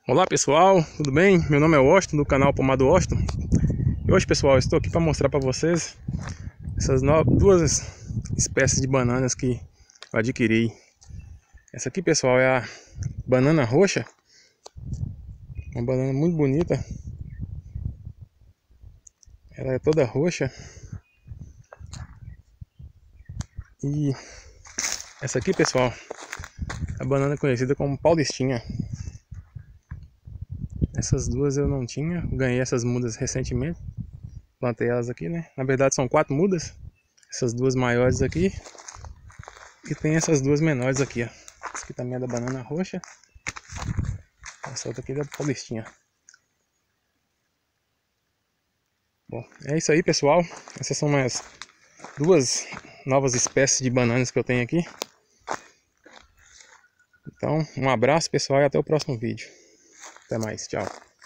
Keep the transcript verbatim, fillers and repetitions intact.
Olá pessoal, tudo bem? Meu nome é Washington, do canal Pomado Washington. E hoje, pessoal, eu estou aqui para mostrar para vocês essas no... duas espécies de bananas que eu adquiri. Essa aqui, pessoal, é a banana roxa, uma banana muito bonita. Ela é toda roxa. E essa aqui, pessoal, é a banana conhecida como paulistinha. Essas duas eu não tinha, ganhei essas mudas recentemente. Plantei elas aqui, né? Na verdade são quatro mudas. Essas duas maiores aqui. E tem essas duas menores aqui, ó. Essa aqui também é da banana roxa. Essa outra aqui é da paulistinha. Bom, é isso aí, pessoal. Essas são as duas novas espécies de bananas que eu tenho aqui. Então, um abraço, pessoal, e até o próximo vídeo. Até mais, tchau.